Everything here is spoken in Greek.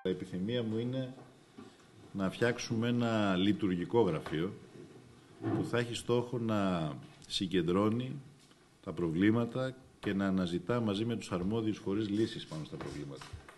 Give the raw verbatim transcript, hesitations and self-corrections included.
επιθυμία μου είναι να φτιάξουμε ένα λειτουργικό γραφείο που θα έχει στόχο να συγκεντρώνει τα προβλήματα και να αναζητά μαζί με τους αρμόδιους φορείς λύσεις πάνω στα προβλήματα.